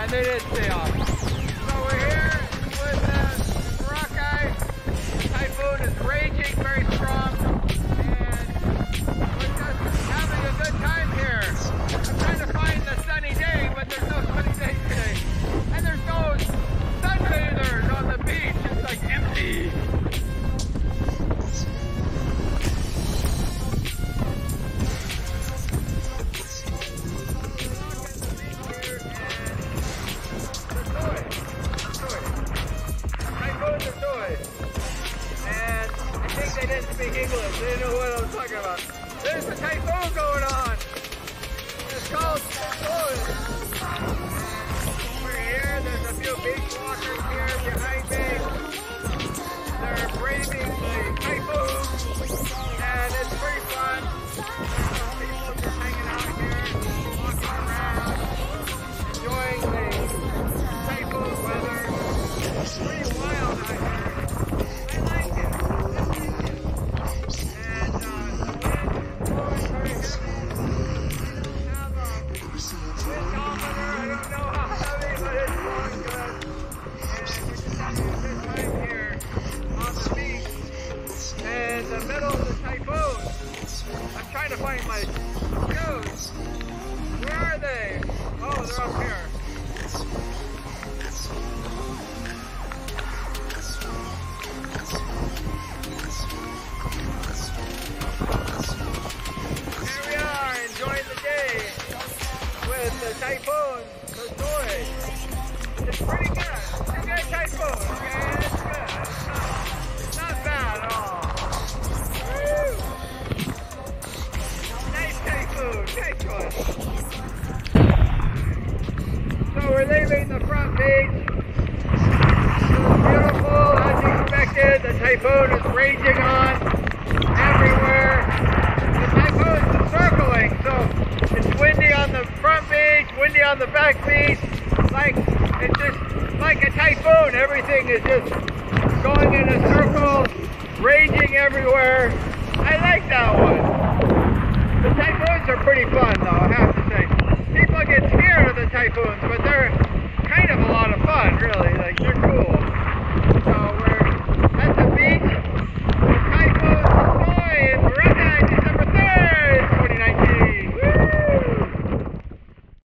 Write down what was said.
and they didn't stay off. So we're here with Boracay. The typhoon is raging very strong, and we're just having a good time here. I'm trying to find the sunny day, but there's no sunny day today. And there's no sunbathers on the beach. It's like empty. And I think they didn't speak English. They didn't know what I was talking about. There's a typhoon going on. It's called Tisoy. We're here. There's a few beach walkers here behind me. They're braving the typhoon, and it's pretty fun. People just hanging out here, walking around, enjoying the typhoon weather. It's pretty wild out here. I like it. And the wind is blowing very heavy. We don't have a windometer. I don't know how heavy, but it's blowing good. And we're just having a good time here on the beach. In the middle of the typhoon. I'm trying to find my shoes. Where are they? Oh, they're up here. Here we are, enjoying the day with the typhoon, Tisoy. It's pretty good. It's a good typhoon, okay? It's good. It's not bad at all. Woo! Nice typhoon, nice one. So we're leaving the front beach. It's beautiful as expected. The typhoon is raging on everywhere. The typhoon's circling, so it's windy on the front beach, windy on the back beach. It's just like a typhoon. Everything is just going in a circle, raging everywhere. I like that one.